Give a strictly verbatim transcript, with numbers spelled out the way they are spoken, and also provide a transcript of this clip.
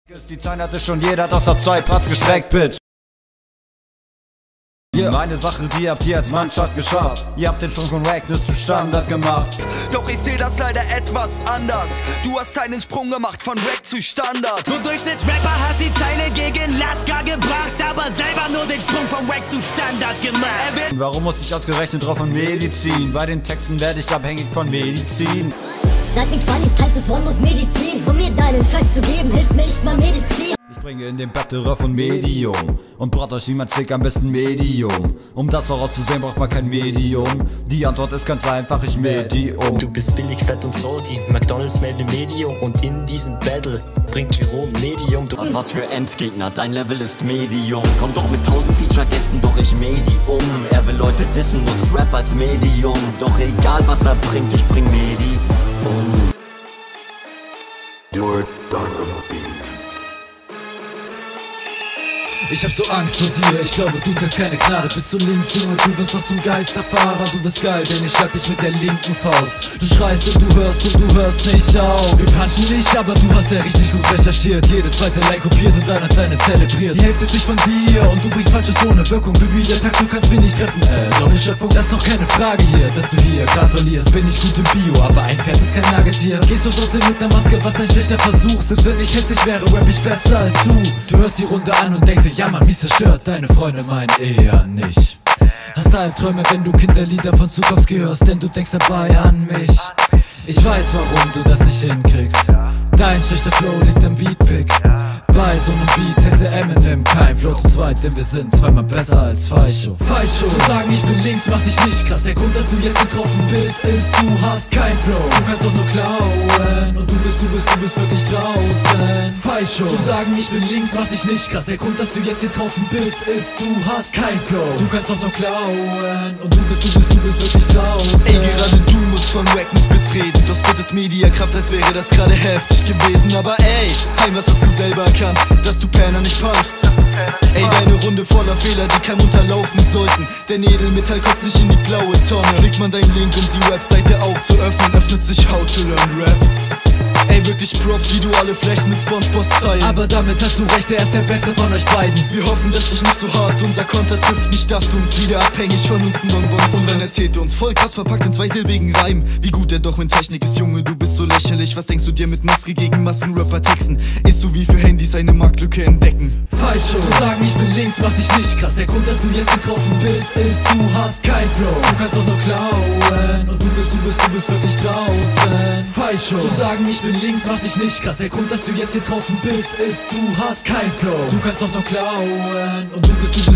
Die Zeit hatte schon jeder, das auf zwei Parts gestreckt, Bitch. Yeah. Meine Sache, die habt ihr als Mannschaft geschafft. Ihr habt den Sprung von Wackness zu Standard gemacht. Doch ich seh das leider etwas anders. Du hast einen Sprung gemacht von Wack zu Standard. Du Durchschnittsrapper hast die Zeile gegen Lasker gebracht, aber selber nur den Sprung von Wack zu Standard gemacht. Warum muss ich ausgerechnet drauf von Medizin? Bei den Texten werde ich abhängig von Medizin. Seit den Qualis heißt es, One muss Medizin. Um mir deinen Scheiß zu geben, hilft mir nicht mal Medizin. Ich bringe in den Battle von Medium und brat euch niemand Stick am besten Medium. Um das vorauszusehen, braucht man kein Medium. Die Antwort ist ganz einfach, ich Medium. Du bist billig, fett und salty, McDonalds made ne Medium. Und in diesem Battle bringt Jerome Medium. Du was, was für Endgegner, dein Level ist Medium. Komm doch mit tausend Feature-Gästen, doch ich Medium. Er will Leute dissen, nutzt Rap als Medium. Doch egal was er bringt, ich bring Medium. You're done on the beat. Ich hab so Angst vor dir, ich glaube du kriegst keine Gnade. Bist du links, Junge, du wirst noch zum Geisterfahrer. Du wirst geil, denn ich schlag dich mit der linken Faust. Du schreist und du hörst und du hörst nicht auf. Wir punchen nicht, aber du hast ja richtig gut recherchiert. Jede zweite Line kopiert und dann als eine zelebriert. Die Hälfte ist nicht von dir und du bringst Falsches ohne Wirkung. Baby, der Tag, du kannst mich nicht treffen. Äh, Doppelschöpfung, das ist doch keine Frage hier, dass du hier grad verlierst. Bin ich gut im Bio, aber ein Pferd ist kein Nagetier. Gehst du aus mit ner Maske, was ein schlechter Versuch. Selbst wenn ich hässlich wäre, rap ich besser als du. Du hörst die Runde an und denkst dir, ja man, mies zerstört, deine Freunde meinen eher nicht. Hast Albträume, wenn du Kinderlieder von Zukowski hörst, denn du denkst dabei an mich. Ich weiß, warum du das nicht hinkriegst. Dein schlechter Flow liegt am Beatpick. Bei so nem Beat hätte Eminem kein Flow zu zweit, denn wir sind zweimal besser als Falscho. Falscho, zu sagen ich bin links macht dich nicht krass. Der Grund, dass du jetzt hier draußen bist, ist du hast kein Flow. Du kannst doch nur klauen und du bist, du bist, du bist wirklich draußen. Falscho, zu sagen ich bin links macht dich nicht krass. Der Grund, dass du jetzt hier draußen bist, ist du hast kein Flow. Du kannst doch nur klauen und du bist, du bist, du bist wirklich draußen. Ey, gerade du musst von Wackness betreten. Doch spit ist Mediakraft, als wäre das gerade heftig gewesen. Aber ey, Heim, was hast du selber erkannt? Dass du Penner nicht punkst. Ey, deine Runde voller Fehler, die keinem unterlaufen sollten. Der Edelmetall kommt nicht in die blaue Tonne. Klickt man deinen Link, um die Webseite auch zu öffnen, öffnet sich How to Learn Rap. Ey, wirklich Props, wie du alle flashst mit Spongeboss zeilen. Aber damit hast du recht, er ist der Beste von euch beiden. Wir hoffen, dass dich nicht so hart unser Konter trifft. Nicht, dass du uns wieder abhängig von uns Bonbons. Und dann erzählt er uns voll krass verpackt in zweisilbigen Reimen. Wie gut er doch in Technik ist, Junge, du bist so lächerlich. Was denkst du dir mit Maske gegen Maskenrapper texten? Ist so wie für Handys eine Marktlücke entdecken. Falsch schon. Zu sagen ich bin links macht dich nicht krass. Der Grund, dass du jetzt hier draußen bist, ist du hast kein Flow. Du kannst doch nur klauen und du bist, du bist, du bist wirklich draußen. Falsch schon. Zu sagen ich bin links macht dich nicht krass. Der Grund, dass du jetzt hier draußen bist, ist du hast kein Flow. Du kannst doch nur klauen und du bist, du bist